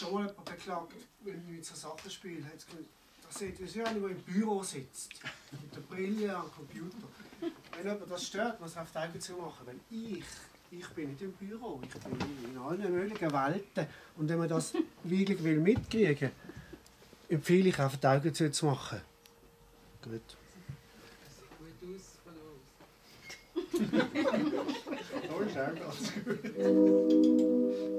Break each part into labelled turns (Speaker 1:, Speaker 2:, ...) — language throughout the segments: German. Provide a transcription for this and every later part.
Speaker 1: schon mal jemand beklagt, weil ich mit so Sachen spiele. Da seht ihr so einer, der im Büro sitzt, mit der Brille am Computer. Wenn jemand das stört, muss er auf die Augen zu machen, weil ich bin nicht im Büro, ich bin in allen möglichen Welten. Und wenn man das wirklich mitkriegen will, empfehle ich, auf die Augen zu machen. Gut.
Speaker 2: Das sieht gut aus von uns.
Speaker 1: Oh, ist auch ganz gut.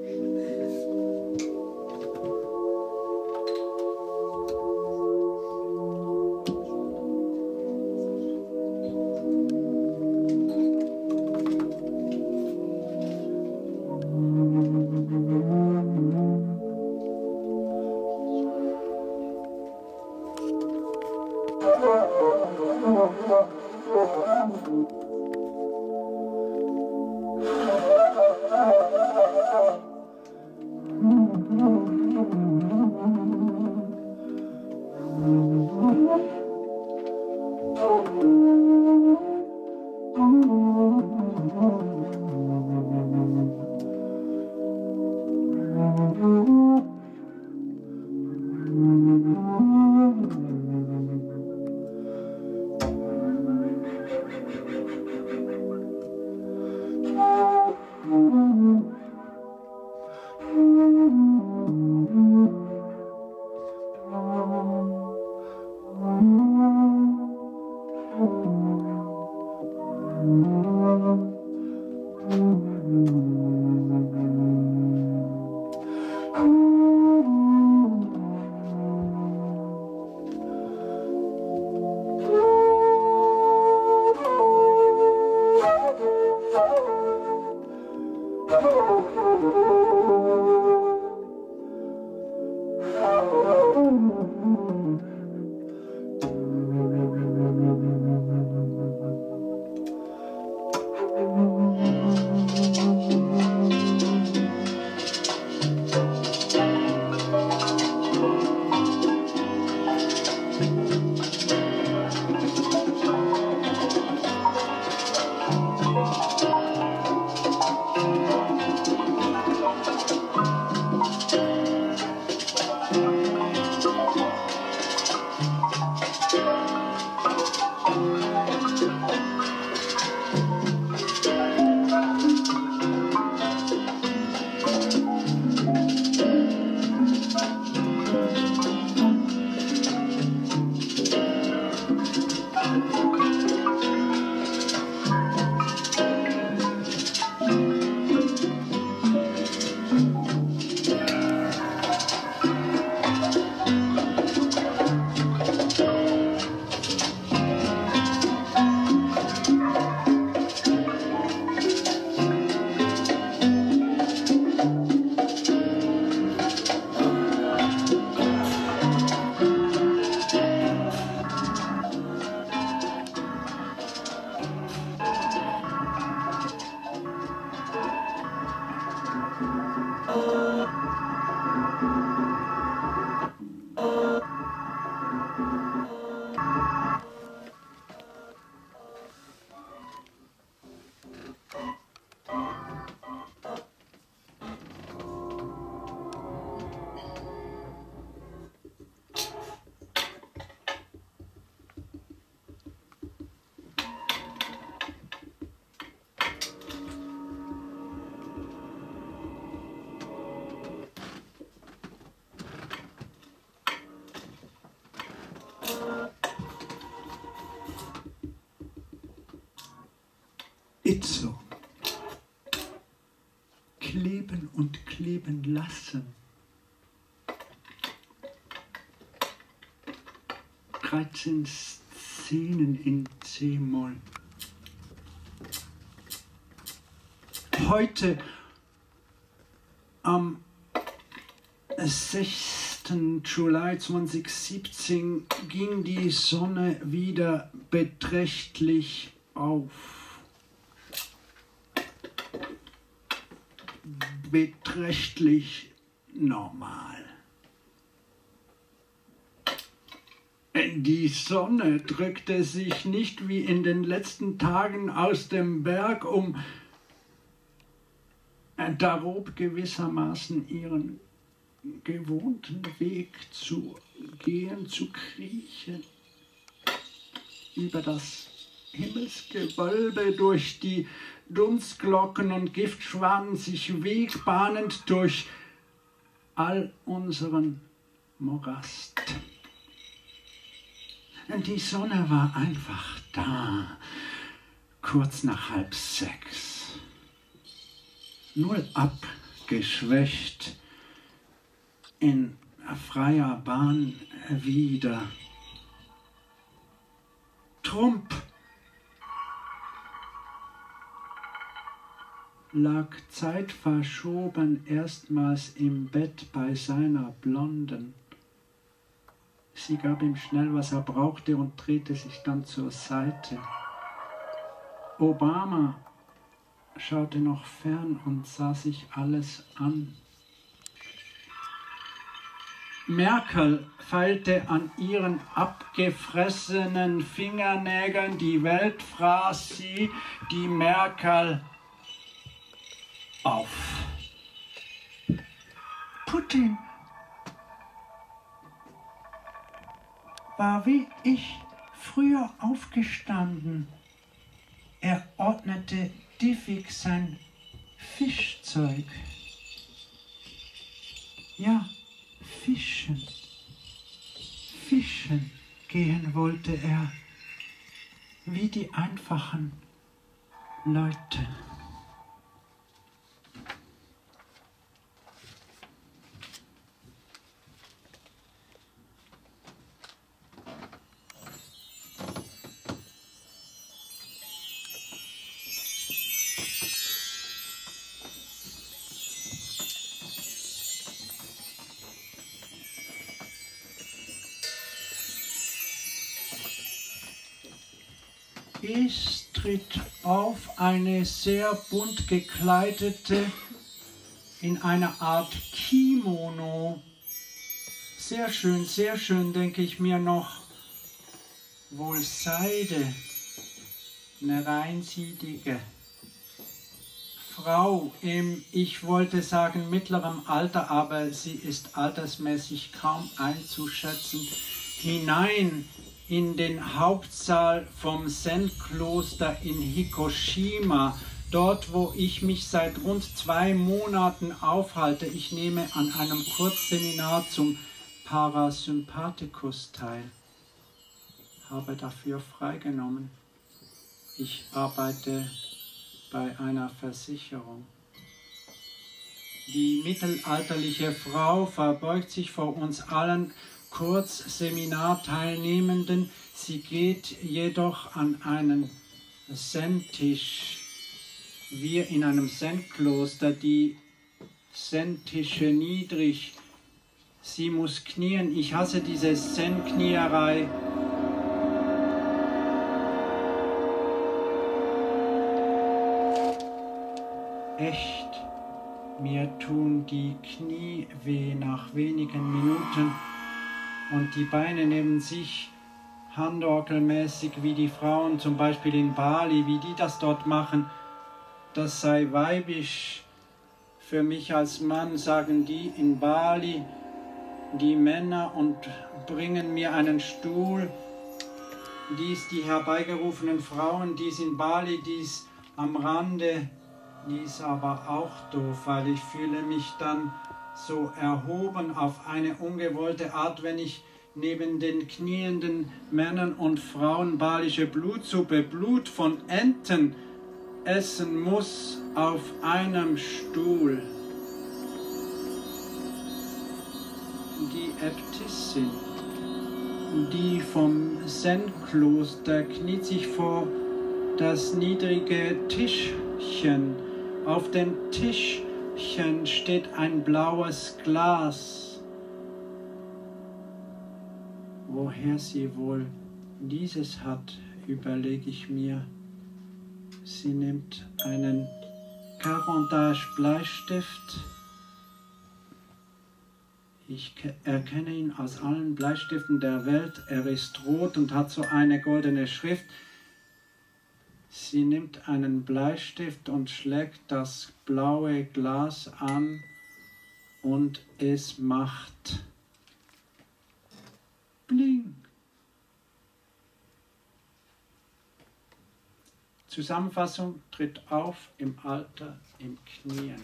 Speaker 3: Itzo. Kleben und kleben lassen. 13 Szenen in C-Moll. Heute am 6. Juli 2017 ging die Sonne wieder beträchtlich auf. Beträchtlich normal. Die Sonne drückte sich nicht wie in den letzten Tagen aus dem Berg, darob gewissermaßen ihren gewohnten Weg zu gehen, zu kriechen, über das Himmelsgewölbe, durch die Dunstglocken und Giftschwaden sich Weg bahnend durch all unseren Morast. Die Sonne war einfach da, kurz nach 5:30, null abgeschwächt, in freier Bahn wieder. Trump lag zeitverschoben erstmals im Bett bei seiner Blonden. Sie gab ihm schnell, was er brauchte, und drehte sich dann zur Seite. Obama schaute noch fern und sah sich alles an. Merkel feilte an ihren abgefressenen Fingernägeln. Die Welt fraß sie, die Merkel, auf. Putin war wie ich früher aufgestanden. Er ordnete diffig sein Fischzeug. Ja, fischen. Fischen gehen wollte er, wie die einfachen Leute. Es tritt auf eine sehr bunt gekleidete, in einer Art Kimono. Sehr schön, denke ich mir noch. Wohl Seide, eine reinsiedige Frau im, ich wollte sagen, mittleren Alter, aber sie ist altersmäßig kaum einzuschätzen, hinein in den Hauptsaal vom Zen-Kloster in Hikoshima, dort, wo ich mich seit rund 2 Monaten aufhalte. Ich nehme an einem Kurzseminar zum Parasympathikus teil, habe dafür freigenommen. Ich arbeite bei einer Versicherung. Die mittelalterliche Frau verbeugt sich vor uns allen Kurzseminarteilnehmenden. Sie geht jedoch an einen Zen-Tisch. Wir in einem Zen-Kloster, die Zen-Tische niedrig. Sie muss knien. Ich hasse diese Zen-Knierei. Echt, mir tun die Knie weh nach wenigen Minuten. Und die Beine neben sich, handorgelmäßig wie die Frauen zum Beispiel in Bali, wie die das dort machen, das sei weibisch. Für mich als Mann, sagen die in Bali, die Männer, und bringen mir einen Stuhl. Dies die herbeigerufenen Frauen, dies in Bali, dies am Rande, dies aber auch doof, weil ich fühle mich dann so erhoben auf eine ungewollte Art, wenn ich neben den knienden Männern und Frauen balische Blutsuppe, Blut von Enten essen muss auf einem Stuhl. Die Äbtissin, die vom Zen-Kloster, kniet sich vor das niedrige Tischchen. Auf dem Tischchen steht ein blaues Glas. Woher sie wohl dieses hat, überlege ich mir. Sie nimmt einen Carantage Bleistift. Ich erkenne ihn aus allen Bleistiften der Welt. Er ist rot und hat so eine goldene Schrift. Sie nimmt einen Bleistift und schlägt das blaue Glas an und es macht Bling. Zusammenfassung: tritt auf im Alter im Knien.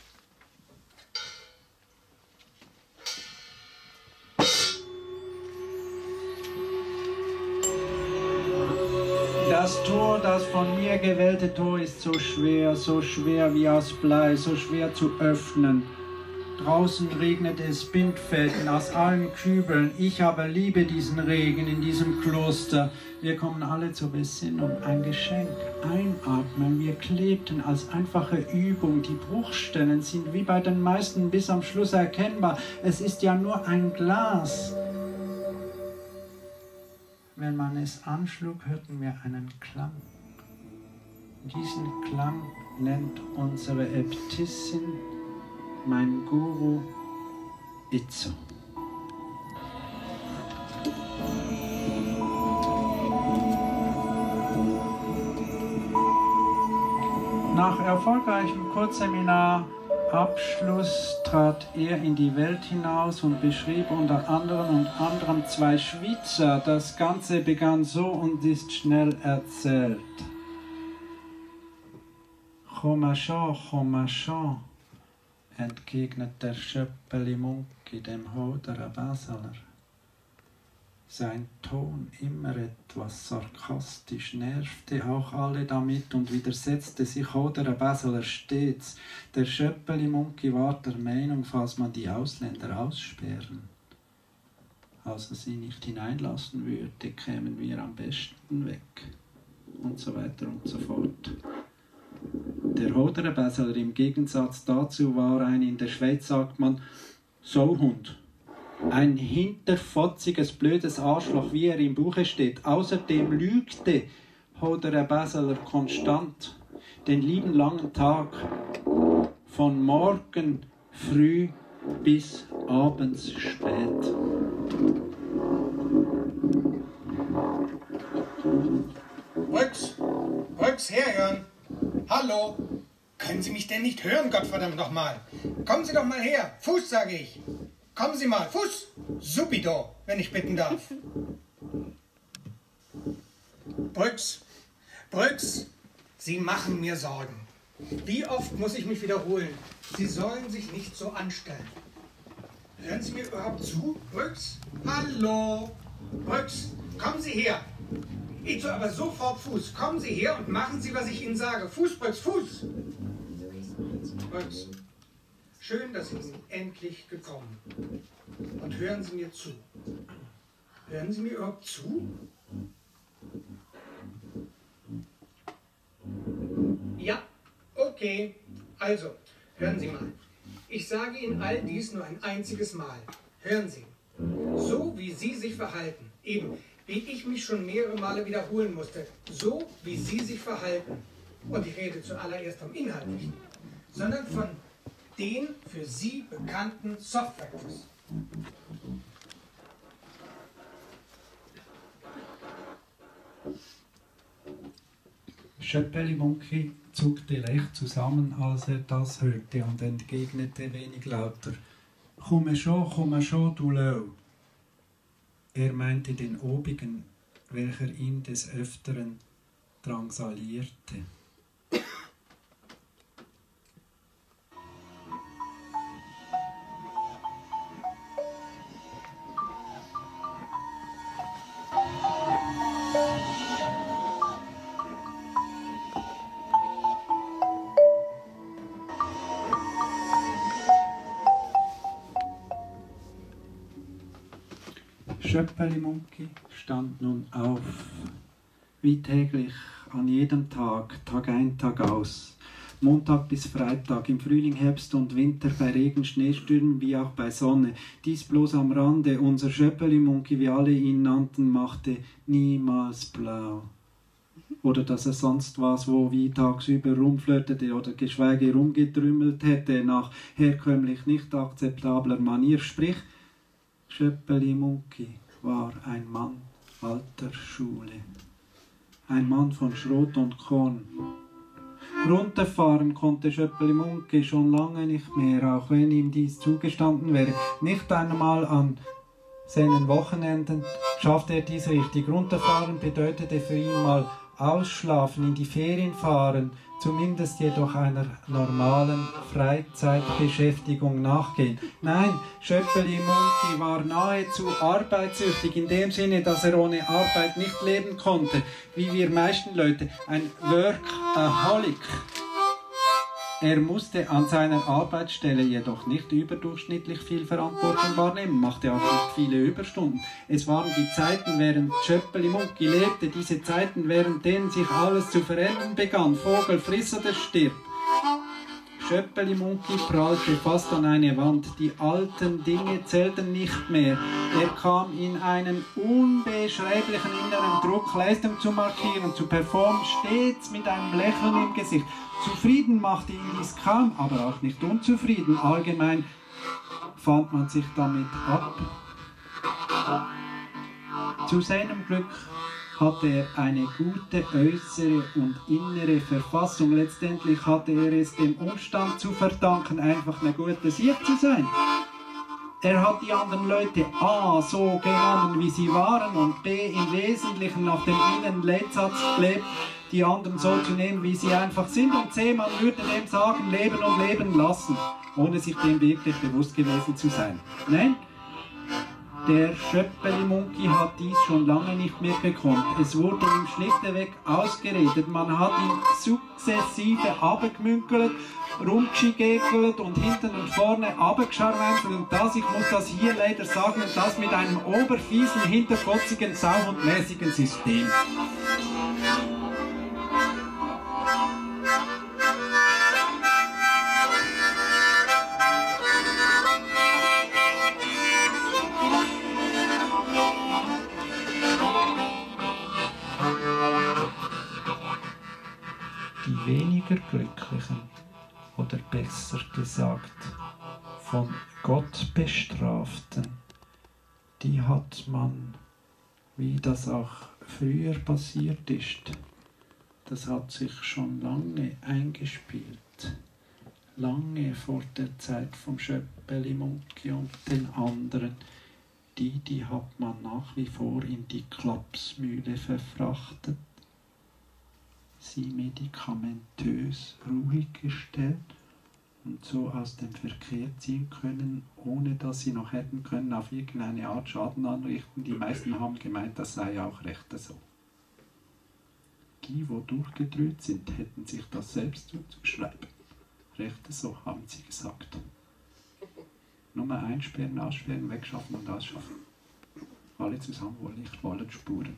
Speaker 3: Das Tor, das von mir gewählte Tor, ist so schwer wie aus Blei, so schwer zu öffnen. Draußen regnet es Bindfäden aus allen Kübeln. Ich aber liebe diesen Regen in diesem Kloster. Wir kommen alle zur Besinnung. Ein Geschenk. Einatmen. Wir klebten als einfache Übung. Die Bruchstellen sind wie bei den meisten bis am Schluss erkennbar. Es ist ja nur ein Glas. Wenn man es anschlug, hörten wir einen Klang. Diesen Klang nennt unsere Äbtissin, mein Guru, Itzo. Nach erfolgreichem Kurzseminar-Abschluss trat er in die Welt hinaus und beschrieb unter anderem 2 Schweizer. Das Ganze begann so und ist schnell erzählt. Choma schon, entgegnet der Schöppeli Munki dem Hodera Baseler. Sein Ton, immer etwas sarkastisch, nervte auch alle damit und widersetzte sich Hodera Baseler stets. Der Schöppeli Munki war der Meinung, falls man die Ausländer aussperren, also sie nicht hineinlassen würde, kämen wir am besten weg. Und so weiter und so fort. Der Hodera Baseler im Gegensatz dazu war ein, in der Schweiz sagt man, Sauhund. Ein hinterfotziges, blödes Arschloch, wie er im Buche steht. Außerdem lügte Hodera Baseler konstant den lieben langen Tag von morgen früh bis abends spät.
Speaker 2: Rücks, herhören! Hallo! Können Sie mich denn nicht hören, Gottverdammt nochmal? Kommen Sie doch mal her! Fuß, sage ich! Kommen Sie mal! Fuß! Subido, wenn ich bitten darf! Brüx! Sie machen mir Sorgen. Wie oft muss ich mich wiederholen? Sie sollen sich nicht so anstellen. Hören Sie mir überhaupt zu, Brüx? Hallo! Brüx, kommen Sie her! Itzo, aber sofort Fuß. Kommen Sie her und machen Sie, was ich Ihnen sage. Fuß, Brüx, Fuß! Brüx, schön, dass Sie sind endlich gekommen. Und hören Sie mir zu. Hören Sie mir überhaupt zu? Ja, okay. Also, hören Sie mal. Ich sage Ihnen all dies nur ein einziges Mal. Hören Sie. So wie Sie sich verhalten, eben wie ich mich schon mehrere Male wiederholen musste, so wie Sie sich verhalten, und ich rede zuallererst vom Inhaltlichen, sondern von den für Sie bekannten Soft Factors.
Speaker 3: Schöppeli Munki zuckte leicht zusammen, als er das hörte, und entgegnete wenig lauter: Komme schon, du Lau. Er meinte den Obigen, welcher ihn des Öfteren drangsalierte. Schöppeli Munki stand nun auf, wie täglich, an jedem Tag, Tag ein, Tag aus, Montag bis Freitag, im Frühling, Herbst und Winter, bei Regen, Schneestürmen wie auch bei Sonne. Dies bloß am Rande. Unser Schöppeli Munki, wie alle ihn nannten, machte niemals blau. Oder dass er sonst was, wo wie tagsüber rumflirtete oder geschweige rumgetrümmelt hätte, nach herkömmlich nicht akzeptabler Manier. Sprich, Schöppeli Munki war ein Mann alter Schule. Ein Mann von Schrot und Korn. Runterfahren konnte Schöppeli Munki schon lange nicht mehr, auch wenn ihm dies zugestanden wäre. Nicht einmal an seinen Wochenenden schaffte er dies richtig. Runterfahren bedeutete für ihn mal ausschlafen, in die Ferien fahren, zumindest jedoch einer normalen Freizeitbeschäftigung nachgehen. Nein, Schöppeli Munki war nahezu arbeitssüchtig, in dem Sinne, dass er ohne Arbeit nicht leben konnte, wie wir meisten Leute, ein Workaholic. Er musste an seiner Arbeitsstelle jedoch nicht überdurchschnittlich viel Verantwortung wahrnehmen, machte auch nicht viele Überstunden. Es waren die Zeiten, während Schöppeli Munki lebte, diese Zeiten, während denen sich alles zu verändern begann. Vogel, friss oder stirb. Schöppeli Munki prallte fast an eine Wand. Die alten Dinge zählten nicht mehr. Er kam in einen unbeschreiblichen inneren Druck, Leistung zu markieren, zu performen, stets mit einem Lächeln im Gesicht. Zufrieden machte ihn dies kaum, aber auch nicht unzufrieden. Allgemein fand man sich damit ab. Zu seinem Glück hatte er eine gute äußere und innere Verfassung. Letztendlich hatte er es dem Umstand zu verdanken, einfach eine gute Sicht zu sein. Er hat die anderen Leute A. so genommen, wie sie waren, und B. im Wesentlichen nach dem Innenleitsatz gelebt, die anderen so zu nehmen, wie sie einfach sind, und C. man würde dem sagen, leben und leben lassen, ohne sich dem wirklich bewusst gewesen zu sein. Nein, der Schöppeli Munki hat dies schon lange nicht mehr gekonnt. Es wurde ihm schlichtweg ausgeredet. Man hat ihn sukzessive abgemünkelt, rumgeschigekelt und hinten und vorne abgescharwenzelt. Und das, ich muss das hier leider sagen, und das mit einem oberfiesen, hinterkotzigen, sauhundmäßigen System. Die weniger Glücklichen, oder besser gesagt, von Gott Bestraften, die hat man, wie das auch früher passiert ist, das hat sich schon lange eingespielt, lange vor der Zeit vom Schöppeli Munki und den anderen, die hat man nach wie vor in die Klapsmühle verfrachtet, sie medikamentös ruhig gestellt und so aus dem Verkehr ziehen können, ohne dass sie noch hätten können auf irgendeine Art Schaden anrichten. Die meisten haben gemeint, das sei auch recht so. Die, wo durchgedrückt sind, hätten sich das selbst zuzuschreiben. Recht so, haben sie gesagt. Nur einsperren, aussperren, wegschaffen und ausschaffen. Alle zusammen, wo Licht wollen, Spuren.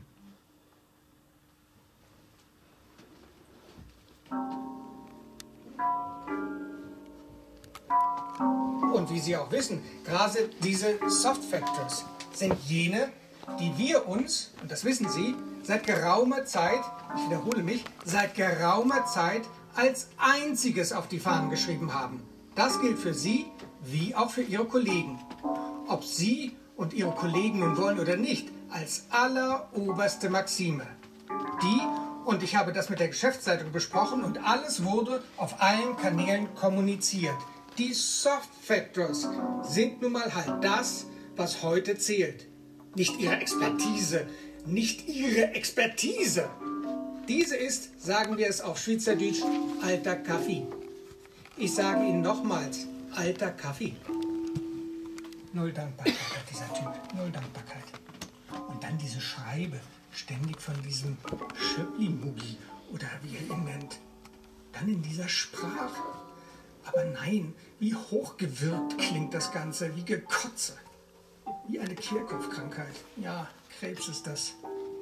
Speaker 2: Und wie Sie auch wissen, gerade diese Soft Factors sind jene, die wir uns, und das wissen Sie, seit geraumer Zeit, ich wiederhole mich, seit geraumer Zeit als einziges auf die Fahnen geschrieben haben. Das gilt für Sie wie auch für Ihre Kollegen. Ob Sie und Ihre Kollegen nun wollen oder nicht, als alleroberste Maxime. Die, und ich habe das mit der Geschäftsleitung besprochen und alles wurde auf allen Kanälen kommuniziert. Die Soft Factors sind nun mal halt das, was heute zählt. Nicht Ihre Expertise, nicht Ihre Expertise. Diese ist, sagen wir es auf Schweizerdeutsch, alter Kaffee. Ich sage Ihnen nochmals, alter Kaffee. Null Dankbarkeit hat dieser Typ, null Dankbarkeit. Und dann diese Schreibe, ständig von diesem Schöppli-Mugi oder wie er ihn nennt. Dann in dieser Sprache. Aber nein, wie hochgewirkt klingt das Ganze, wie Gekotze. Wie eine Kehlkopfkrankheit. Ja, Krebs ist das.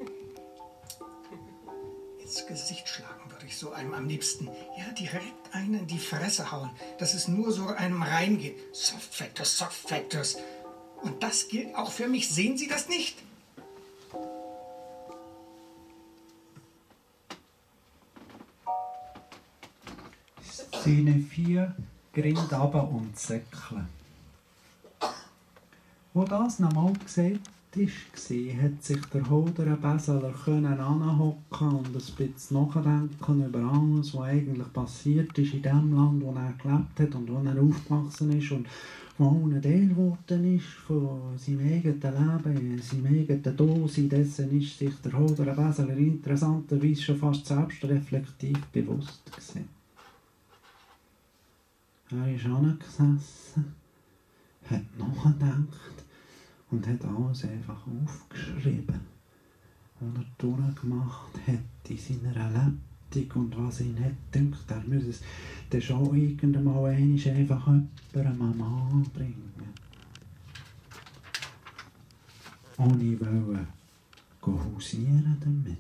Speaker 2: Ins Gesicht schlagen würde ich so einem am liebsten. Ja, direkt einen in die Fresse hauen, dass es nur so einem reingeht. Soft Factors, Soft Factors. Und das gilt auch für mich. Sehen Sie das nicht?
Speaker 3: Szene 4, Grindaba und Säckle. Wo das nochmal gesehen, Tisch war, hat sich der Holderer Beseler anhocken und ein bisschen nachdenken über alles, was eigentlich passiert ist in dem Land, wo er gelebt hat und wo er aufgewachsen ist und wo auch ein Teil geworden ist von seinem eigenen Leben, seinem eigenen Dasein. Dessen ist sich der Holderer Beseler interessanterweise schon fast selbstreflektiv bewusst gewesen. Er ist angesessen, hat nachgedacht und hat alles einfach aufgeschrieben, was er durchgemacht hat in seiner Lebtung und was ihn hat gedacht, er müsse es dann schon irgendwann einfach jemandem anbringen. Ohne wollen hausieren damit.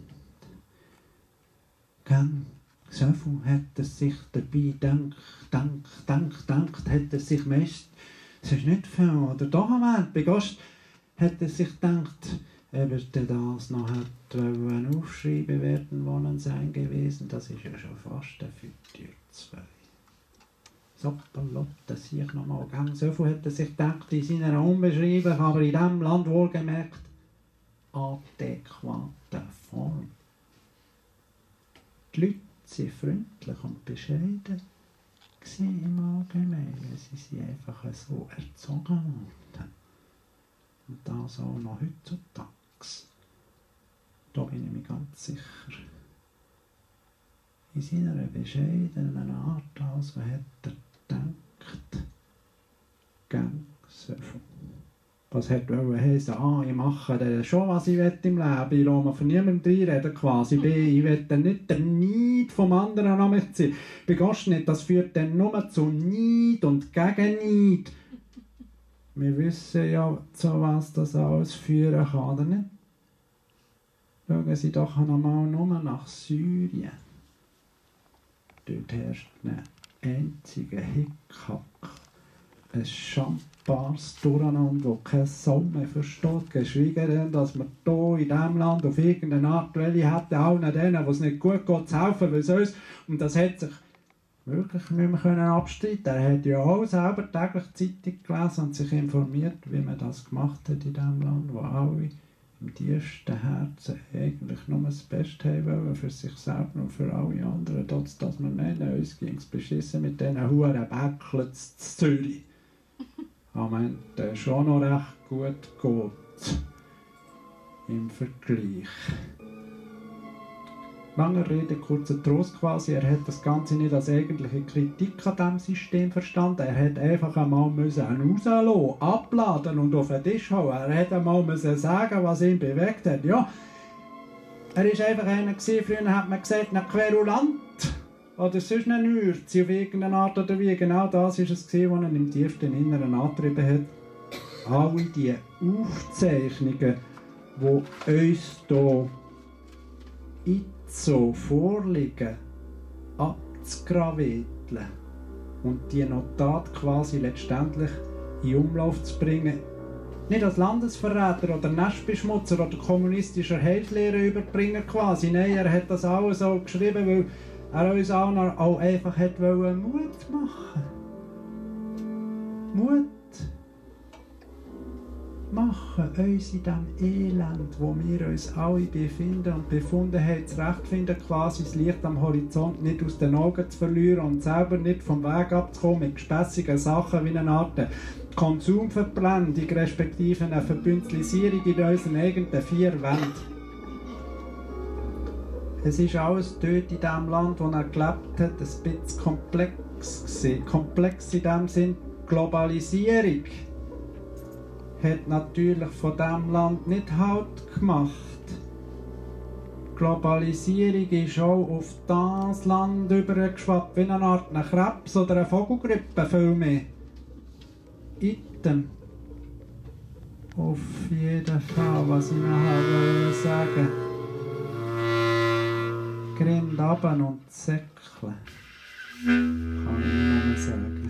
Speaker 3: So viel hat er sich dabei gedacht, hat er sich meist, es ist nicht viel, oder doch einmal, bei Gast hat er sich gedacht, ob er das noch hätte aufschreiben werden wollen sein gewesen, das ist ja schon fast ein Viertel 2. Soppalotte, sehe ich noch mal, so viel hat er sich gedacht in seiner unbeschreiblichen, aber in diesem Land wohlgemerkt, adäquaten Form. Die Leute waren freundlich und bescheiden im Allgemeinen. Sie sind einfach so erzogen worden. Und das auch noch heutzutage. Da bin ich mir ganz sicher. In seiner bescheidenen Art, also hat er gedacht, gang so viel. Was hätte heißen, ich mache schon, was ich will im Leben. Ich lasse mir von niemandem reinreden quasi. Ich will nicht den Neid vom anderen an mich ziehen. Begehst nicht, das führt dann nur zu Neid und Gegenneid. Wir wissen ja, zu was das alles führen kann, oder nicht? Schauen Sie doch einmal nur nach Syrien. Dort herrscht ein einziger Hickhack. Ein schambares Durcheinander, wo kein Sau mehr versteht, geschweige denn, dass man hier in diesem Land auf irgendeine Art Welle hätte, allen denen, die es nicht gut geht, zu helfen, weil sonst, und das hat sich wirklich nicht mehr abstreiten. Er hat ja auch selber täglich Zeitung gelesen und sich informiert, wie man das gemacht hat in diesem Land, wo alle im tiefsten Herzen eigentlich nur das Beste haben wollen für sich selber und für alle anderen, trotz dass wir meinen, uns ging es beschissen mit diesen Huren Bäckeln zu Zürich. Am Ende schon noch recht gut geht im Vergleich. Lange Rede, kurzer Trost quasi. Er hat das Ganze nicht als eigentliche Kritik an diesem System verstanden. Er hat einfach einmal rauslassen, abladen und auf den Tisch hauen. Er hat einmal sagen, was ihn bewegt hat. Ja, er war einfach einer gewesen. Früher hat man gesagt, ein Querulant oder sonst ein Nürzi auf irgendeine Art oder wie. Genau das war es, was ihn im tiefsten Inneren angetrieben hat. Alle die Aufzeichnungen, die uns hier so vorliegen, abzugraveteln und die Notate quasi letztendlich in Umlauf zu bringen. Nicht als Landesverräter oder Nestbeschmutzer oder kommunistischer Heilslehrer überbringen quasi. Nein, er hat das alles so geschrieben, weil er uns auch einfach Mut machen. Mut machen, uns in dem Elend, wo wir uns alle befinden und befunden haben, zurechtfinden, quasi das Licht am Horizont nicht aus den Augen zu verlieren und selber nicht vom Weg abzukommen mit gespässigen Sachen wie eine Art Konsumverblendung, respektive eine Verbünzlisierung in unseren eigenen 4 Wänden. Es ist alles dort in dem Land, wo er gelebt hat, ein bisschen komplex gewesen. Komplex in dem Sinn, Globalisierung hat natürlich von diesem Land nicht Halt gemacht. Globalisierung ist auch auf das Land übergeschwappt wie eine Art Krebs oder eine Vogelgrippe, viel mehr. Item. Auf jeden Fall, was ich nachher sagen wollte. Grind runter und säckle. Kann ich nur sagen.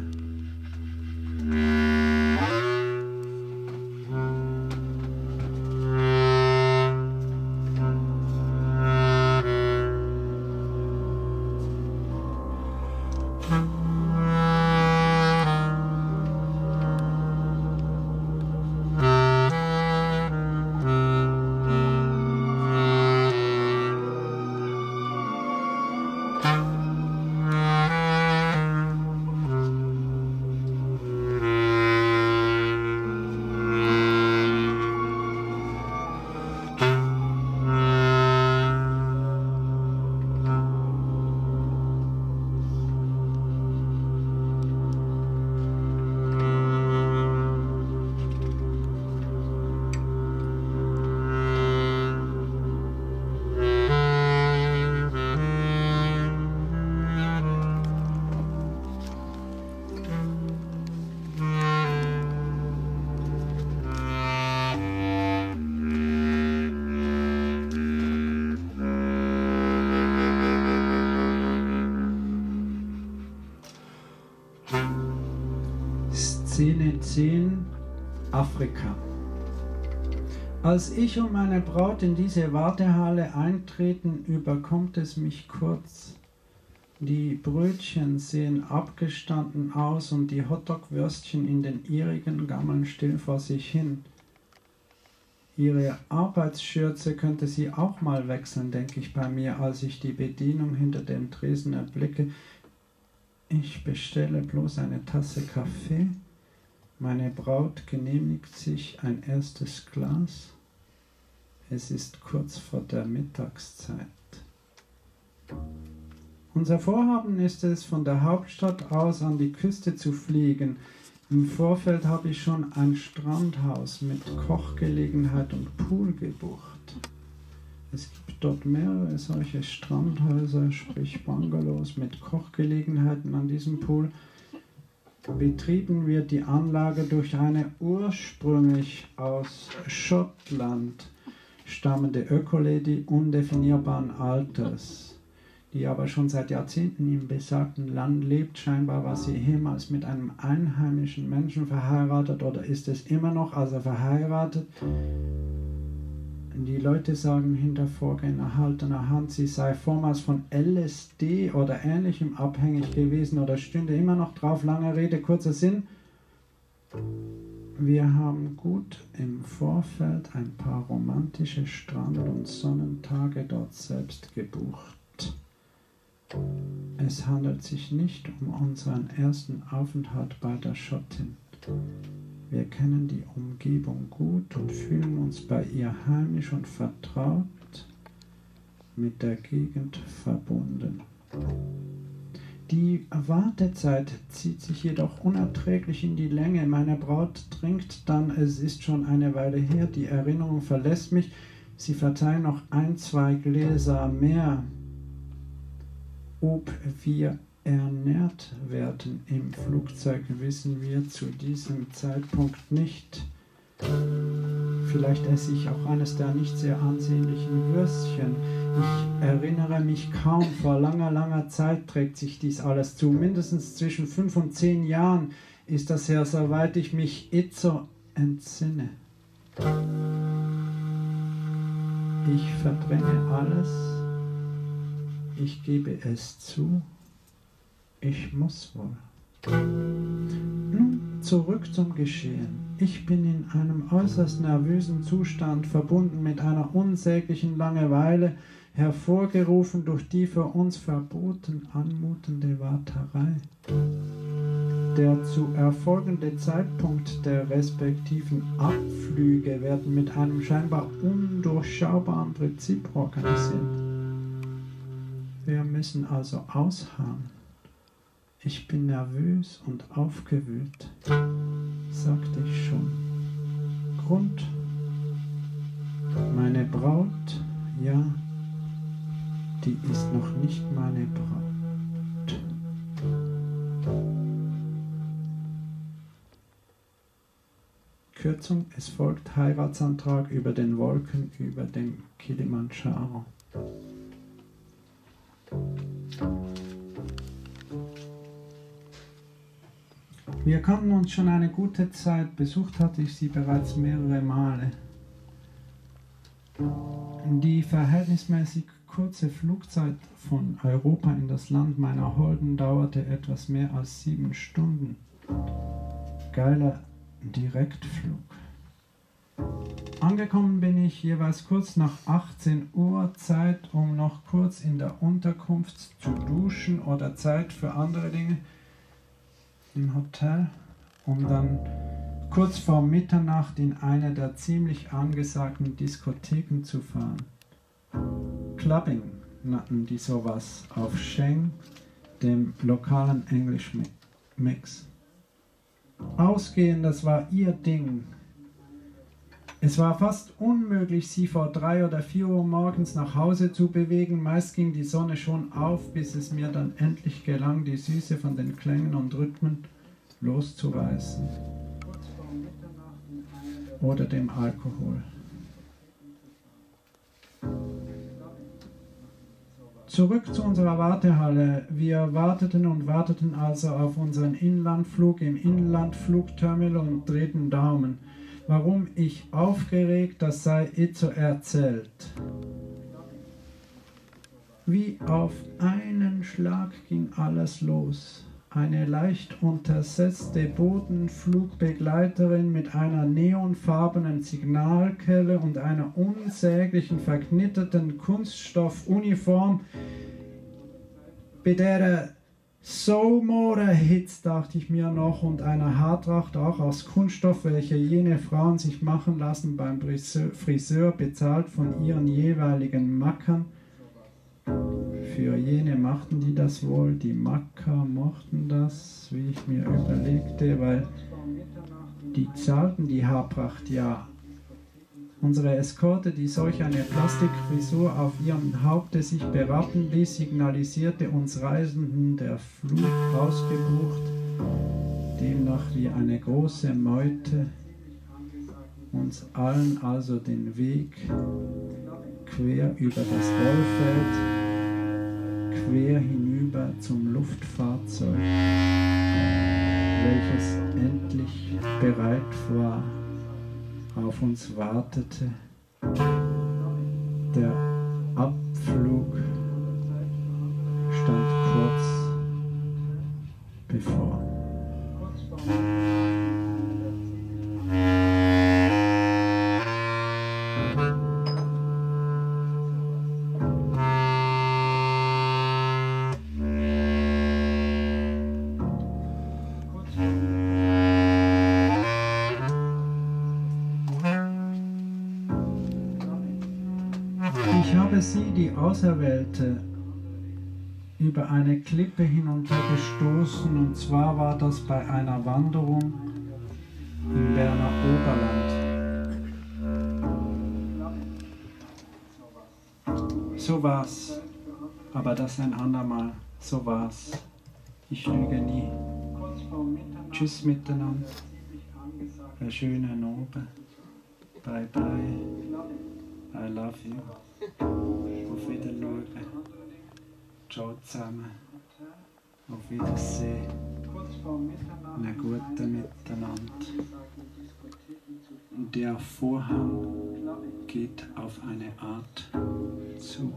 Speaker 3: Szene 10, Afrika. Als ich und meine Braut in diese Wartehalle eintreten, überkommt es mich kurz. Die Brötchen sehen abgestanden aus und die Hotdog-Würstchen in den ihrigen gammeln still vor sich hin. Ihre Arbeitsschürze könnte sie auch mal wechseln, denke ich bei mir, als ich die Bedienung hinter dem Tresen erblicke. Ich bestelle bloß eine Tasse Kaffee. Meine Braut genehmigt sich ein erstes Glas. Es ist kurz vor der Mittagszeit. Unser Vorhaben ist es, von der Hauptstadt aus an die Küste zu fliegen. Im Vorfeld habe ich schon ein Strandhaus mit Kochgelegenheit und Pool gebucht. Es gibt dort mehrere solche Strandhäuser, sprich Bungalows mit Kochgelegenheiten an diesem Pool. Betrieben wird die Anlage durch eine ursprünglich aus Schottland stammende Ökolady undefinierbaren Alters, die aber schon seit Jahrzehnten im besagten Land lebt. Scheinbar war sie ehemals mit einem einheimischen Menschen verheiratet oder ist es immer noch, also verheiratet. Die Leute sagen hinter Vorgehen erhaltener Hand, sie sei vormals von LSD oder Ähnlichem abhängig gewesen oder stünde immer noch drauf. Lange Rede, kurzer Sinn. Wir haben gut im Vorfeld ein paar romantische Strand- und Sonnentage dort selbst gebucht. Es handelt sich nicht um unseren ersten Aufenthalt bei der Schottin. Wir kennen die Umgebung gut und fühlen uns bei ihr heimisch und vertraut, mit der Gegend verbunden. Die Wartezeit zieht sich jedoch unerträglich in die Länge. Meine Braut trinkt dann, es ist schon eine Weile her, die Erinnerung verlässt mich. Sie verzeihen noch 1, 2 Gläser mehr. Ob wir ernährt werden im Flugzeug, wissen wir zu diesem Zeitpunkt nicht. Vielleicht esse ich auch eines der nicht sehr ansehnlichen Würstchen. Ich erinnere mich kaum, vor langer, langer Zeit trägt sich dies alles zu. Mindestens zwischen 5 und 10 Jahren ist das her, soweit ich mich itzo entsinne. Ich verdränge alles. Ich gebe es zu. Ich muss wohl. Nun zurück zum Geschehen. Ich bin in einem äußerst nervösen Zustand, verbunden mit einer unsäglichen Langeweile, hervorgerufen durch die für uns verboten anmutende Warterei. Der zu erfolgende Zeitpunkt der respektiven Abflüge werden mit einem scheinbar undurchschaubaren Prinzip organisiert. Wir müssen also ausharren. Ich bin nervös und aufgewühlt, sagte ich schon. Grund? Meine Braut, ja, die ist noch nicht meine Braut. Kürzung, es folgt Heiratsantrag über den Wolken über dem Kilimanjaro. Wir kannten uns schon eine gute Zeit, besucht hatte ich sie bereits mehrere Male. Die verhältnismäßig kurze Flugzeit von Europa in das Land meiner Holden dauerte etwas mehr als 7 Stunden. Geiler Direktflug. Angekommen bin ich jeweils kurz nach 18 Uhr, Zeit, um noch kurz in der Unterkunft zu duschen oder Zeit für andere Dinge im Hotel, um dann kurz vor Mitternacht in eine der ziemlich angesagten Diskotheken zu fahren. Clubbing nannten die sowas auf Sheng, dem lokalen Englisch-Mix. Ausgehen, das war ihr Ding. Es war fast unmöglich, sie vor 3 oder 4 Uhr morgens nach Hause zu bewegen. Meist ging die Sonne schon auf, bis es mir dann endlich gelang, die Süße von den Klängen und Rhythmen loszureißen. Oder dem Alkohol. Zurück zu unserer Wartehalle. Wir warteten und warteten also auf unseren Inlandflug im Inlandflugterminal und drehten Daumen. Warum ich aufgeregt, das sei Itzo erzählt. Wie auf einen Schlag ging alles los. Eine leicht untersetzte Bodenflugbegleiterin mit einer neonfarbenen Signalkelle und einer unsäglichen verknitteten Kunststoffuniform, bei der so Moorerhitz, dachte ich mir noch, und einer Haartracht auch aus Kunststoff, welche jene Frauen sich machen lassen beim Friseur, bezahlt von ihren jeweiligen Mackern. Für jene machten die das wohl, die Macker mochten das, wie ich mir überlegte, weil die zahlten die Haarpracht ja. Unsere Eskorte, die solch eine Plastikfrisur auf ihrem Haupte sich berappen ließ, signalisierte uns Reisenden der Flug ausgebucht, demnach wie eine große Meute, uns allen also den Weg quer über das Rollfeld, quer hinüber zum Luftfahrzeug, welches endlich bereit war, auf uns wartete. Der Abflug stand kurz bevor. Ich habe sie, die Auserwählte, über eine Klippe hinuntergestoßen, und zwar war das bei einer Wanderung im Berner Oberland. So war's, aber das ein andermal, so war's. Ich lüge nie. Tschüss miteinander, einen schönen Abend, bye bye, I love you. Auf Wiedersehen. Ciao zusammen. Auf Wiedersehen. Einen guten Miteinander. Der Vorhang geht auf eine Art zu.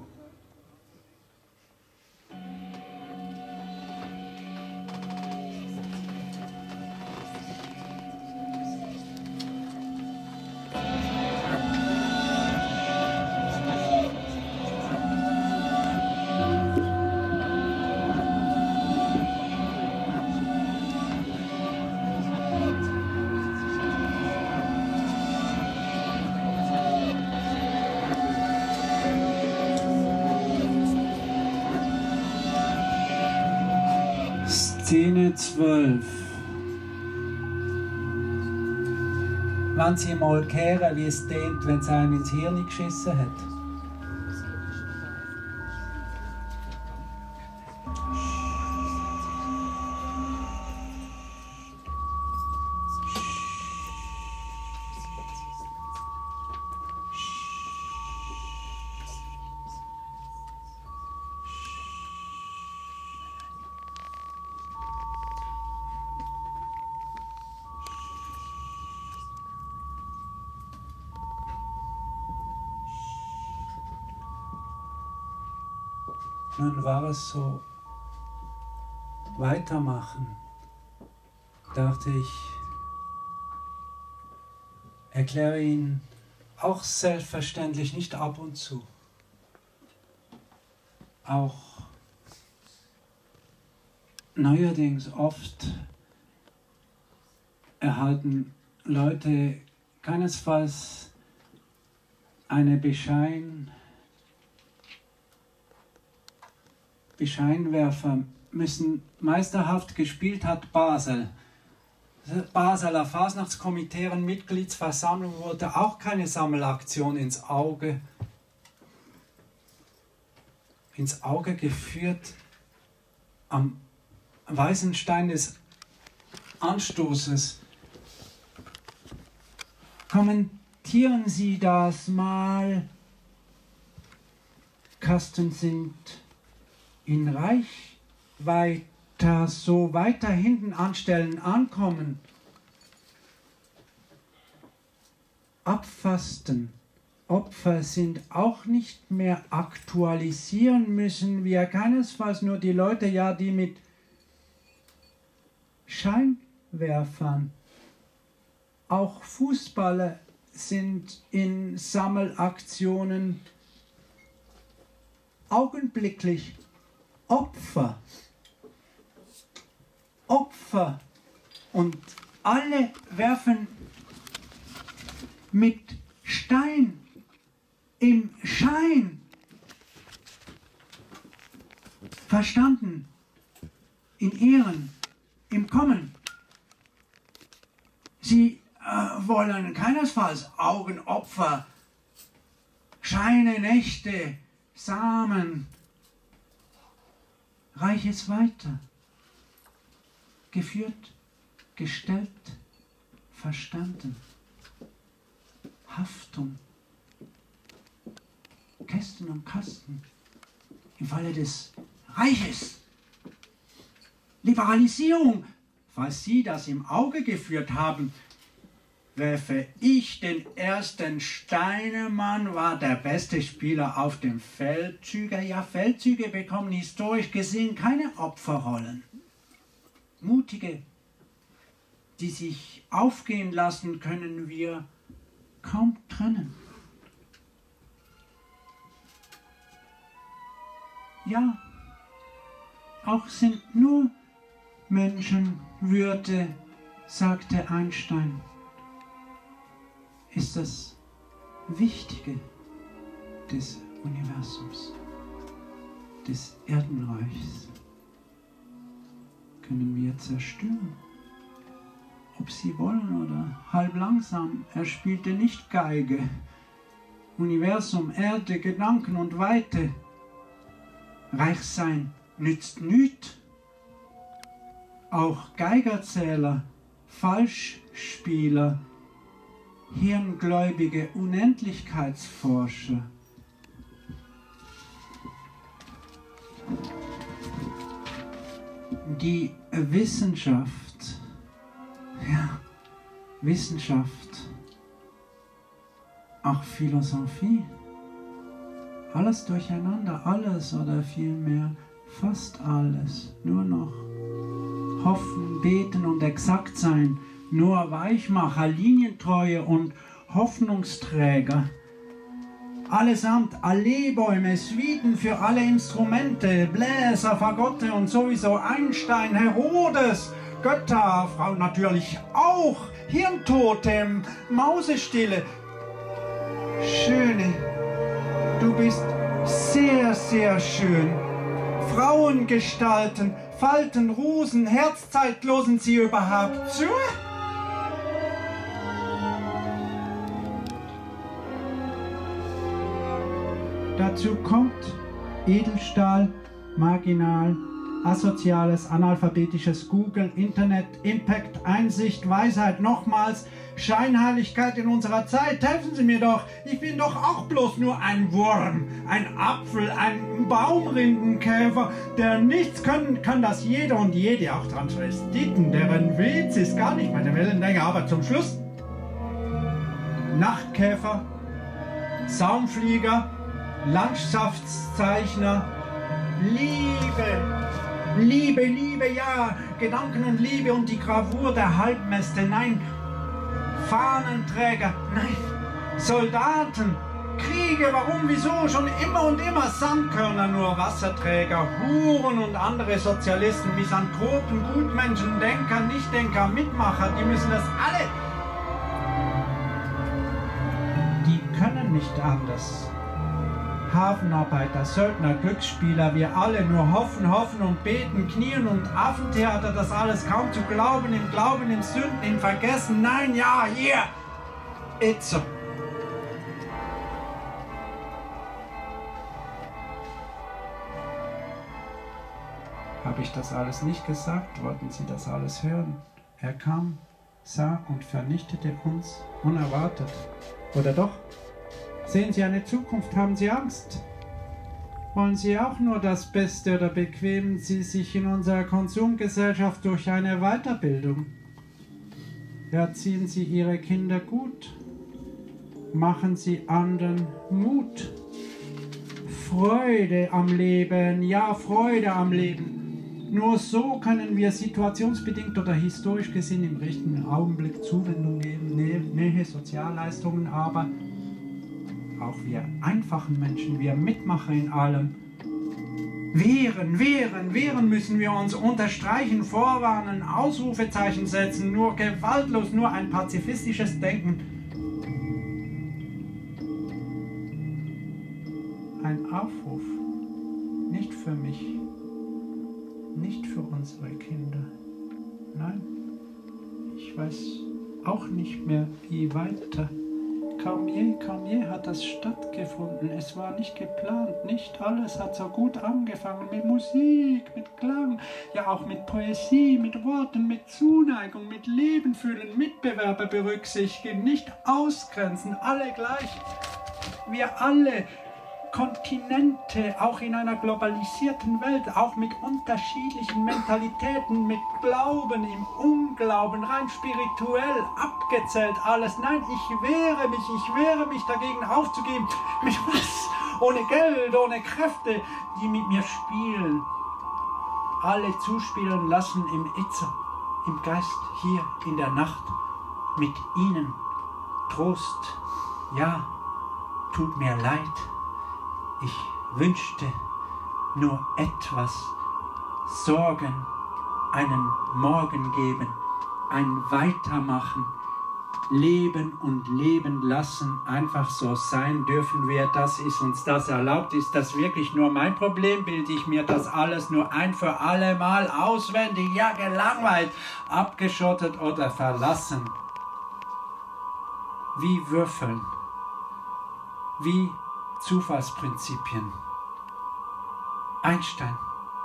Speaker 3: Szene 12. Wenn Sie mal hören, wie es tönt, wenn es einem ins Hirn geschissen hat. Nun war es so, weitermachen, dachte ich, erkläre ihn auch selbstverständlich nicht ab und zu. Auch neuerdings oft erhalten Leute keinesfalls eine Scheinwerfer müssen meisterhaft gespielt hat Basel. Basler Fasnachtskomitären Mitgliedsversammlung wollte auch keine Sammelaktion ins Auge geführt am weißen Stein des Anstoßes. Kommentieren Sie das mal. Kasten sind in Reichweite so weiter hinten anstellen, ankommen, abfasten. Opfer sind auch nicht mehr aktualisieren müssen wir keinesfalls nur die Leute, ja, die mit Scheinwerfern. Auch Fußballer sind in Sammelaktionen augenblicklich Opfer. Opfer. Und alle werfen mit Stein im Schein. Verstanden? In Ehren, im Kommen. Sie wollen keinesfalls Augenopfer, Scheine, Nächte, Samen. Reich es weiter. Geführt, gestellt, verstanden. Haftung. Kästen und Kasten. Im Falle des Reiches. Liberalisierung. Falls Sie das im Auge geführt haben, werfe ich den ersten Steinemann, war der beste Spieler auf dem Feldzüge. Ja, Feldzüge bekommen historisch gesehen keine Opferrollen. Mutige, die sich aufgehen lassen, können wir kaum trennen. Ja, auch sind nur Menschenwürde, sagte Einstein, ist das Wichtige des Universums, des Erdenreichs. Können wir zerstören, ob sie wollen oder halb langsam. Er spielte nicht Geige. Universum, Erde, Gedanken und Weite. Reich sein nützt nüt. Auch Geigerzähler, Falschspieler, hirngläubige Unendlichkeitsforscher. Die Wissenschaft, ja, Wissenschaft, auch Philosophie, alles durcheinander, alles oder vielmehr fast alles, nur noch hoffen, beten und exakt sein, nur Weichmacher, Linientreue und Hoffnungsträger. Allesamt Alleebäume, Suiten für alle Instrumente, Bläser, Fagotte und sowieso Einstein, Herodes, Götter, Frau natürlich auch, Hirntotem, Mausestille. Schöne, du bist sehr, sehr schön. Frauengestalten, Falten, Rosen, Herzzeit losen sie überhaupt zu? Dazu kommt Edelstahl, Marginal, asoziales, analphabetisches Google, Internet, Impact, Einsicht, Weisheit, nochmals, Scheinheiligkeit in unserer Zeit. Helfen Sie mir doch, ich bin doch auch bloß nur ein Wurm, ein Apfel, ein Baumrindenkäfer, der nichts können kann, das jeder und jede, auch Transvestiten, deren Witz ist gar nicht meine Wellenlänge, aber zum Schluss Nachtkäfer, Saumflieger, Landschaftszeichner, Liebe, ja, Gedanken und Liebe und die Gravur der Halbmäste, nein, Fahnenträger, nein, Soldaten, Kriege, warum, wieso, schon immer und immer, Sandkörner, nur Wasserträger, Huren und andere Sozialisten, Misanthropen, Gutmenschen, Denker, Nichtdenker, Mitmacher, die müssen das alle. Die können nicht anders. Hafenarbeiter, Söldner, Glücksspieler, wir alle nur hoffen und beten, knien und Affentheater, das alles kaum zu glauben, im Glauben, im Sünden, im Vergessen, nein, ja, hier, itzo. Habe ich das alles nicht gesagt? Wollten Sie das alles hören? Er kam, sah und vernichtete uns unerwartet. Oder doch? Sehen Sie eine Zukunft? Haben Sie Angst? Wollen Sie auch nur das Beste oder bequemen Sie sich in unserer Konsumgesellschaft durch eine Weiterbildung? Erziehen Sie Ihre Kinder gut. Machen Sie anderen Mut. Freude am Leben, ja, Freude am Leben. Nur so können wir situationsbedingt oder historisch gesehen im richtigen Augenblick Zuwendung geben, Nähe, Sozialleistungen, aber auch wir einfachen Menschen, wir Mitmacher in allem. Wehren müssen wir uns, unterstreichen, vorwarnen, Ausrufezeichen setzen, nur gewaltlos, nur ein pazifistisches Denken. Ein Aufruf, nicht für mich, nicht für unsere Kinder. Nein, ich weiß auch nicht mehr, wie weiter. Kaum je hat das stattgefunden. Es war nicht geplant, nicht alles hat so gut angefangen. Mit Musik, mit Klang, ja auch mit Poesie, mit Worten, mit Zuneigung, mit Leben fühlen, Mitbewerber berücksichtigen, nicht ausgrenzen, alle gleich. Wir alle, Kontinente, auch in einer globalisierten Welt, auch mit unterschiedlichen Mentalitäten, mit Glauben, im Unglauben, rein spirituell, abgezählt alles. Nein, ich wehre mich dagegen aufzugeben. Mit was? Ohne Geld, ohne Kräfte, die mit mir spielen. Alle zuspielen lassen im Itzer, im Geist, hier in der Nacht, mit ihnen. Trost, ja, tut mir leid. Ich wünschte nur etwas, Sorgen, einen Morgen geben, ein Weitermachen, leben und leben lassen, einfach so sein dürfen wir, das ist uns das erlaubt. Ist das wirklich nur mein Problem? Bilde ich mir das alles nur ein für alle Mal auswendig? Ja, gelangweilt, abgeschottet oder verlassen. Wie Würfeln, wie Zufallsprinzipien. Einstein,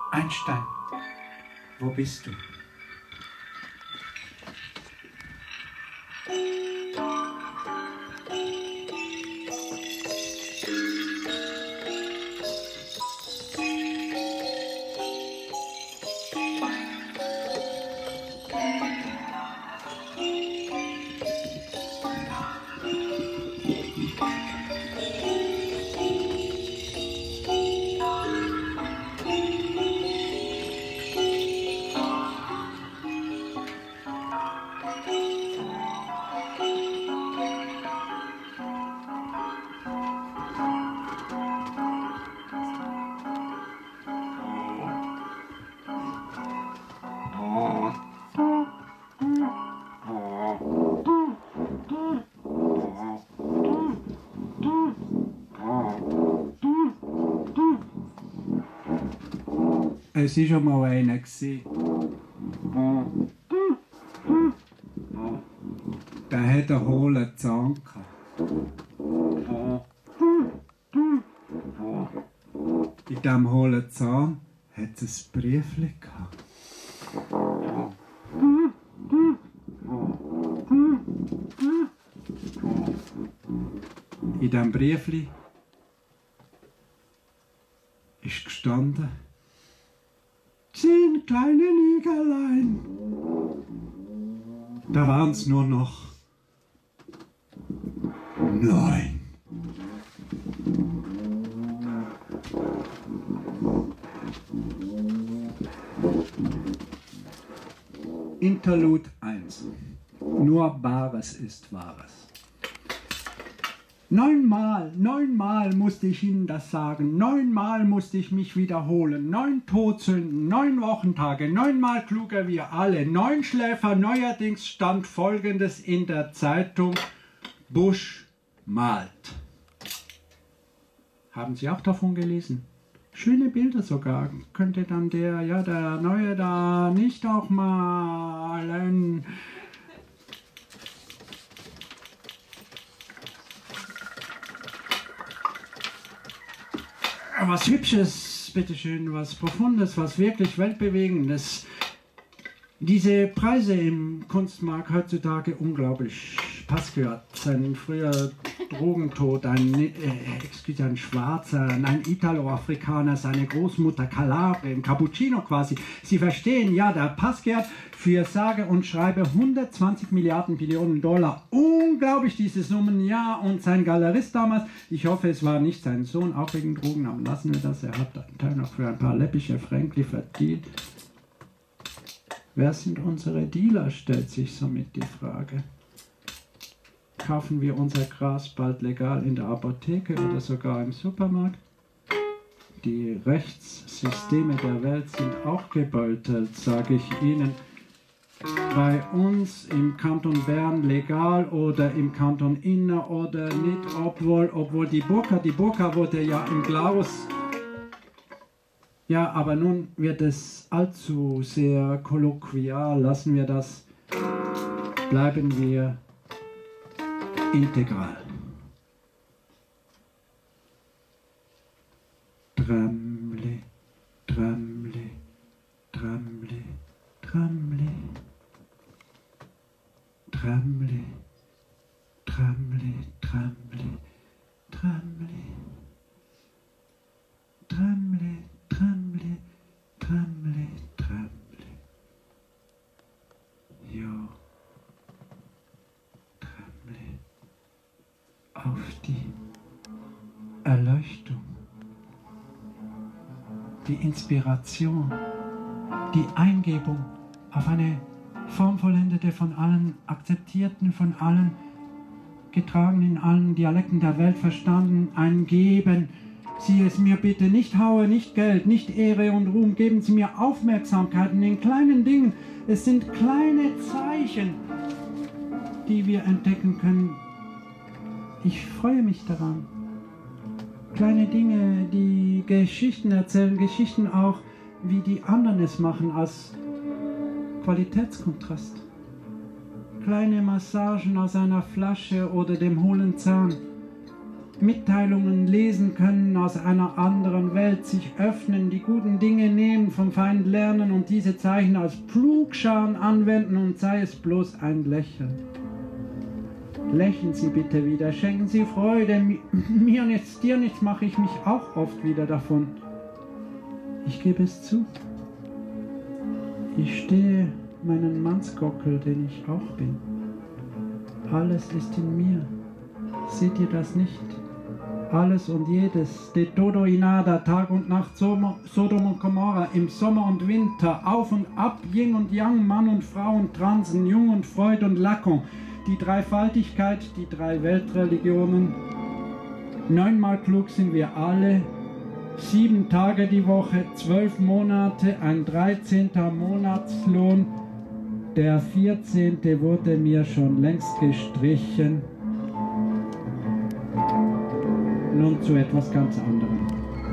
Speaker 3: wo bist du? Es war schon mal einer. Der hat einen hohlen Zahn gehabt. In diesem hohlen Zahn hat es ein Briefchen gehabt. In diesem Briefchen ist gestanden: Zehn kleine Nägelein. Da waren es nur noch 9. Interlude 1. Nur Wahres ist Wahres. 9-mal musste ich Ihnen das sagen, 9-mal musste ich mich wiederholen, 9 Todsünden, 9 Wochentage, 9-mal kluger wir alle, 9 Schläfer, neuerdings stand Folgendes in der Zeitung: Bush malt. Haben Sie auch davon gelesen? Schöne Bilder sogar. Könnte dann der Neue da nicht auch malen? Was Hübsches, bitteschön, was Profundes, was wirklich Weltbewegendes. Diese Preise im Kunstmarkt heutzutage unglaublich. Pasquiat, sein früher Drogentod, ein Schwarzer, ein Italo-Afrikaner, seine Großmutter Kalabrien, Cappuccino quasi. Sie verstehen, ja, der Passgeld für sage und schreibe 120 Milliarden Billionen $. Unglaublich, diese Summen, ja. Und sein Galerist damals, ich hoffe, es war nicht sein Sohn, auch wegen Drogen, aber lassen wir das. Er hat einen Teil noch für ein paar läppische Fränkli verdient. Wer sind unsere Dealer, stellt sich somit die Frage. Kaufen wir unser Gras bald legal in der Apotheke oder sogar im Supermarkt? Die Rechtssysteme der Welt sind auch gebeutelt, sage ich Ihnen. Bei uns im Kanton Bern legal oder im Kanton Inner oder nicht, obwohl die Burka wurde ja im Glarus. Ja, aber nun wird es allzu sehr kolloquial. Lassen wir das, bleiben wir integral. Tramli, tramli, tramli, tramli, tramli, tramli, tramli, tramli, tramli, tramli, tramli, tramli. Jo, tramli. Auf die Erleuchtung, die Inspiration, die Eingebung auf eine formvollendete, von allen akzeptierten, von allen getragen, in allen Dialekten der Welt verstanden, ein Geben. Sieh es mir bitte, nicht Haue, nicht Geld, nicht Ehre und Ruhm, geben Sie mir Aufmerksamkeit in den kleinen Dingen. Es sind kleine Zeichen, die wir entdecken können. Ich freue mich daran. Kleine Dinge, die Geschichten erzählen, Geschichten auch, wie die anderen es machen, als Qualitätskontrast. Kleine Massagen aus einer Flasche oder dem hohlen Zahn. Mitteilungen lesen können aus einer anderen Welt, sich öffnen, die guten Dinge nehmen, vom Feind lernen und diese Zeichen als Pflugscharen anwenden und sei es bloß ein Lächeln. Lächeln Sie bitte wieder, schenken Sie Freude, mir nichts, dir nichts, mache ich mich auch oft wieder davon. Ich gebe es zu. Ich stehe meinen Mannsgockel, den ich auch bin. Alles ist in mir. Seht ihr das nicht? Alles und jedes, de todo y nada, Tag und Nacht, Sodom und Gomorra, im Sommer und Winter, auf und ab, Yin und Yang, Mann und Frau und Transen, Jung und Freud und Lacan, die Dreifaltigkeit, die drei Weltreligionen. 9-mal klug sind wir alle, 7 Tage die Woche, 12 Monate, ein 13. Monatslohn, der 14. wurde mir schon längst gestrichen. Nun zu etwas ganz anderem.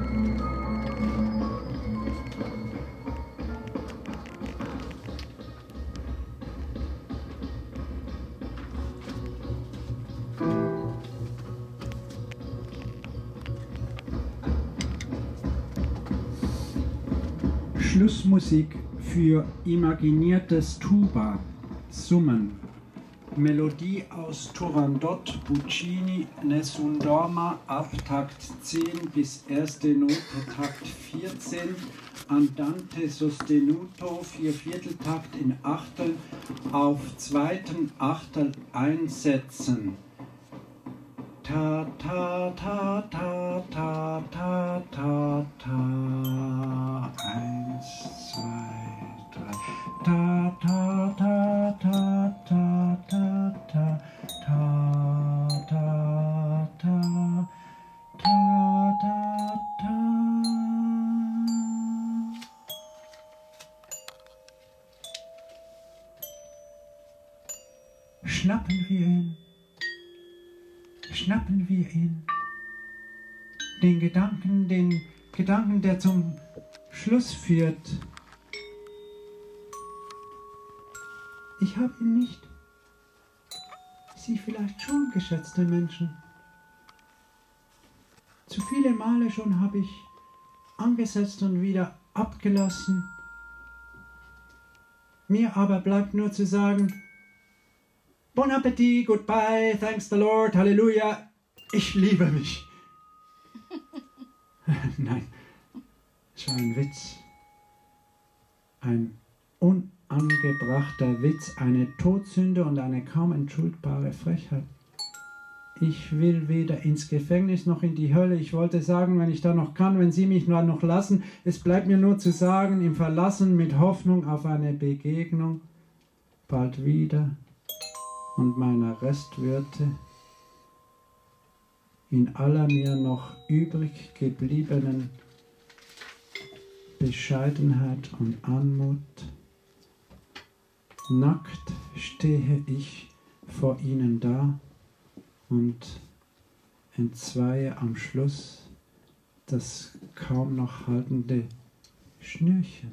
Speaker 3: Schlussmusik für imaginiertes Tuba, Summen. Melodie aus Turandot, Puccini, Nessun Dorma, Abtakt 10 bis erste Note, Takt 14, Andante sostenuto, 4/4-Takt in Achteln, auf 2. Achtel einsetzen. Ta ta ta ta ta ta ta ta. 1, 2, 3. Ta ta ta ta ta ta ta ta ta ta ta ta ta. Schnappen wir ihn. Schnappen wir ihn. Den Gedanken, der zum Schluss führt. Ich habe ihn nicht. Sie vielleicht schon, geschätzte Menschen. Zu viele Male schon habe ich angesetzt und wieder abgelassen. Mir aber bleibt nur zu sagen, Bon Appetit, goodbye, thanks the Lord, Halleluja. Ich liebe mich. Nein, es war ein Witz. Ein unangebrachter Witz, eine Todsünde und eine kaum entschuldbare Frechheit. Ich will weder ins Gefängnis noch in die Hölle. Ich wollte sagen, wenn ich da noch kann, wenn Sie mich nur noch lassen. Es bleibt mir nur zu sagen, im Verlassen mit Hoffnung auf eine Begegnung bald wieder und meiner Restwürde in aller mir noch übrig gebliebenen Bescheidenheit und Anmut. Nackt stehe ich vor Ihnen da und entzweie am Schluss das kaum noch haltende Schnürchen.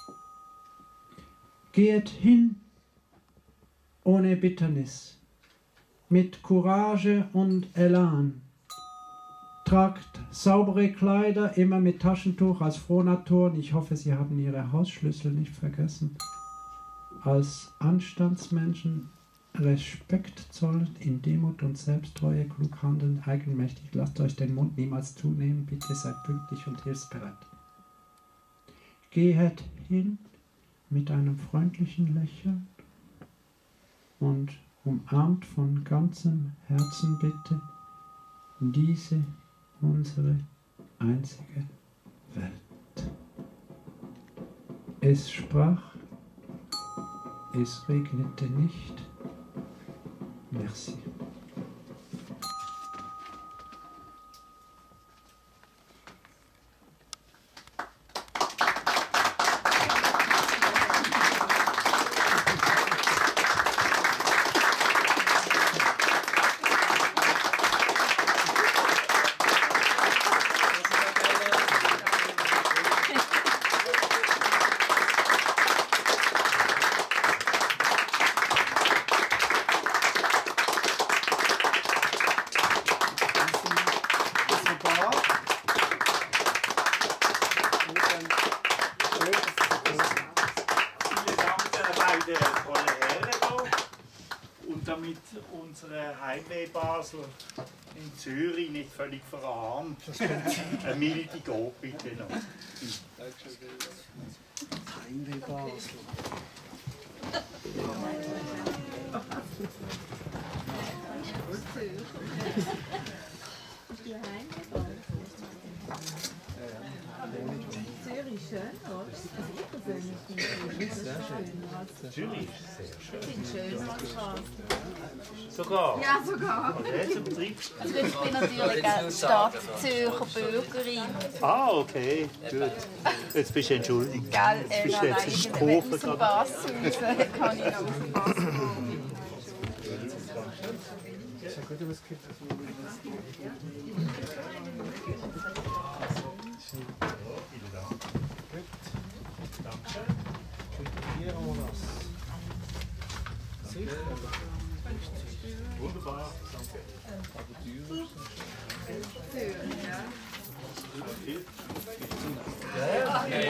Speaker 3: Gehet hin ohne Bitternis, mit Courage und Elan. Tragt saubere Kleider, immer mit Taschentuch als Frohnatur. Ich hoffe, Sie haben Ihre Hausschlüssel nicht vergessen. Als Anstandsmenschen Respekt zollend, in Demut und Selbsttreue, klug handelnd, eigenmächtig. Lasst euch den Mund niemals zunehmen, bitte seid pünktlich und hilfsbereit. Gehet hin mit einem freundlichen Lächeln und umarmt von ganzem Herzen bitte diese unsere einzige Welt. Es sprach, es regnete nicht. Merci.
Speaker 4: Damit unsere Heimweh Basel in Zürich nicht völlig verarmt. Eine milde Gott bitte noch.
Speaker 1: Heimweh Basel.
Speaker 5: Zürich schön, oder? Also ich persönlich finde es schön.
Speaker 4: Zürich sehr schön.
Speaker 5: Ich finde es schön als Straße.
Speaker 4: Sogar?
Speaker 5: Ja, sogar.
Speaker 4: Also betreibst
Speaker 6: Also ich bin natürlich eine Stadtzürcher Bürgerin.
Speaker 4: Ah, okay, gut. Jetzt bist du entschuldigt.
Speaker 6: Gell,
Speaker 4: Jetzt bist du jetzt
Speaker 6: aus
Speaker 4: ein
Speaker 6: dem
Speaker 4: Kurve
Speaker 6: Pass
Speaker 4: gerade.
Speaker 6: raus kann ich noch aus dem Pass kommen.
Speaker 4: Wunderbar, danke.